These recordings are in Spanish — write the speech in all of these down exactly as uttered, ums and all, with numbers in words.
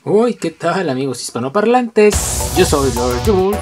Uy, ¿qué tal, amigos hispanoparlantes? Yo soy Lord Jules.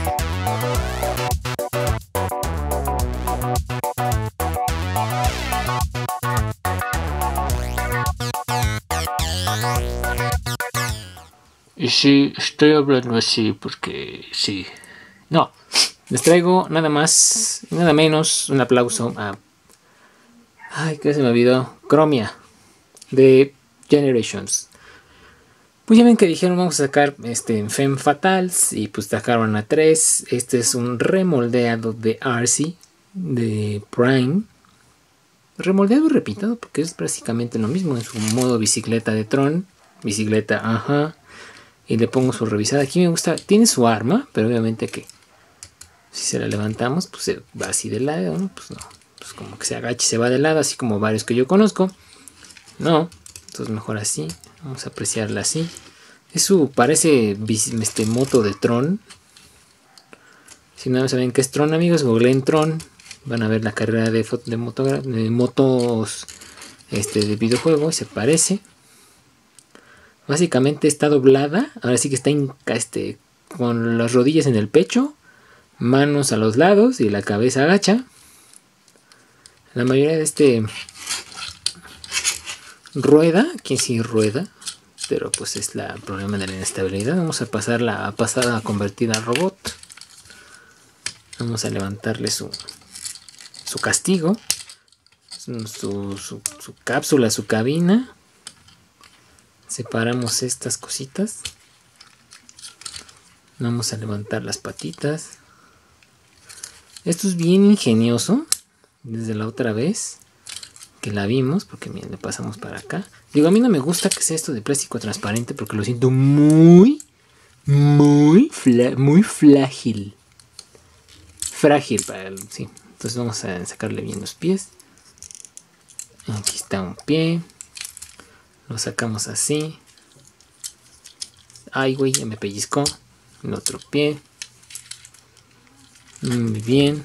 Y sí, estoy hablando así porque sí. No, les traigo nada más, nada menos, un aplauso a... Ay, ¿qué se me olvidó? Chromia, de Generations. Pues ya ven que dijeron vamos a sacar este en Femme Fatales y pues sacaron a tres. Este es un remoldeado de Arcee, de Prime. Remoldeado y repintado porque es prácticamente lo mismo en su modo bicicleta de Tron. Bicicleta, ajá. Y le pongo su revisada. Aquí me gusta, tiene su arma, pero obviamente que si se la levantamos, pues se va así de lado, ¿no? Pues no, pues como que se agacha y se va de lado, así como varios que yo conozco. No, entonces mejor así. Vamos a apreciarla así. Es su, parece este moto de Tron. Si no saben qué es Tron, amigos, googleen Tron. Van a ver la carrera de, de, moto, de motos este, de videojuegos. Se parece. Básicamente está doblada. Ahora sí que está in, este, con las rodillas en el pecho. Manos a los lados y la cabeza agacha. La mayoría de este rueda. Aquí sí rueda. Pero pues es la problema de la inestabilidad. Vamos a pasarla a pasar a convertir a robot. Vamos a levantarle su, su castigo. Su, su, su, su cápsula, su cabina. Separamos estas cositas. Vamos a levantar las patitas. Esto es bien ingenioso. Desde la otra vez que la vimos. Porque miren, le pasamos para acá. Digo, a mí no me gusta que sea esto de plástico transparente. Porque lo siento muy, muy, muy frágil. Frágil para el, sí. Entonces vamos a sacarle bien los pies. Aquí está un pie. Lo sacamos así. Ay, güey, ya me pellizcó. El otro pie. Muy bien.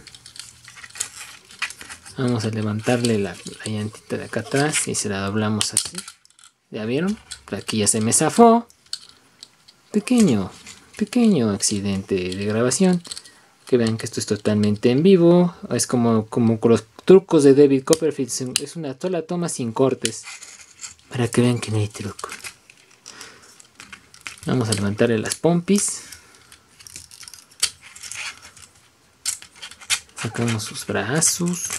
Vamos a levantarle la, la llantita de acá atrás y se la doblamos así. ¿Ya vieron? Aquí ya se me zafó. Pequeño, pequeño accidente de grabación. Que vean que esto es totalmente en vivo. Es como, como con los trucos de David Copperfield. Es una sola toma sin cortes. Para que vean que no hay truco. Vamos a levantarle las pompis. Sacamos sus brazos.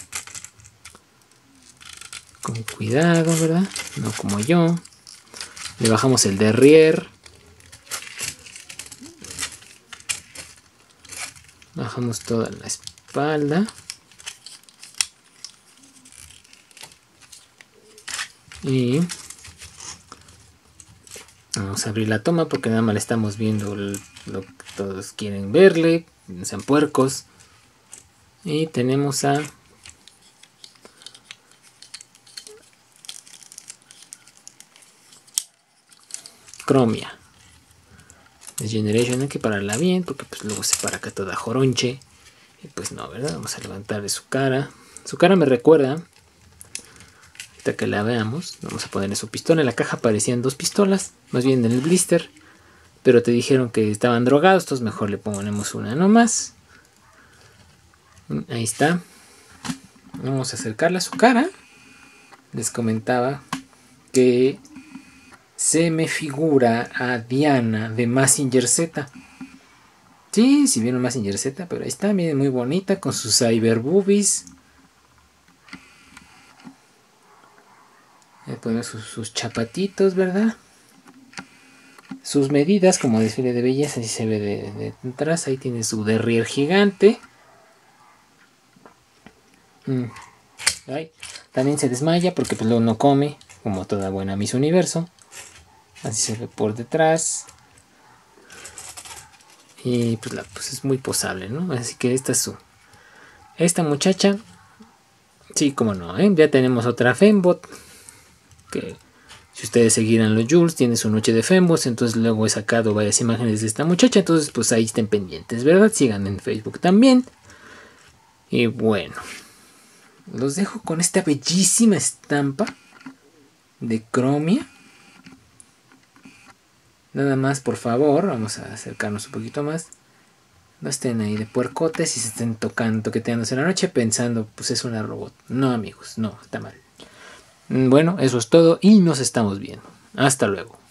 Con cuidado, ¿verdad? No como yo. Le bajamos el derrier. Bajamos toda la espalda. Y vamos a abrir la toma porque nada más le estamos viendo lo que todos quieren verle. No sean puercos. Y tenemos a Chromia de Generation. Hay que pararla bien porque pues luego se para acá toda joronche. Y pues no, ¿verdad? Vamos a levantarle su cara. Su cara me recuerda, ahorita que la veamos, vamos a ponerle su pistola. En la caja aparecían dos pistolas, más bien en el blister. Pero te dijeron que estaban drogados, entonces mejor le ponemos una nomás. Ahí está. Vamos a acercarle a su cara. Les comentaba que se me figura a Diana de Mazinger Z. Sí, si vieron Mazinger Z, pero ahí está, miren, muy bonita con sus cyber boobies. Le ponemos sus, sus chapatitos, ¿verdad? Sus medidas como desfile de belleza, así se ve de, de atrás. Ahí tiene su derrier gigante. Mm. Ay, también se desmaya porque pues luego no come, como toda buena Miss Universo. Así se ve por detrás. Y pues, la, pues es muy posable, ¿no? Así que esta es su... Esta muchacha... Sí, como no, ¿eh? Ya tenemos otra Fembot. Que si ustedes seguirán los Jules, tiene su noche de Fembots. Entonces luego he sacado varias imágenes de esta muchacha. Entonces pues ahí estén pendientes, ¿verdad? Sigan en Facebook también. Y bueno... Los dejo con esta bellísima estampa de Chromia. Nada más, por favor, vamos a acercarnos un poquito más. No estén ahí de puercotes y se estén tocando, toqueteándose en la noche pensando, pues es una robot. No, amigos, no, está mal. Bueno, eso es todo y nos estamos viendo. Hasta luego.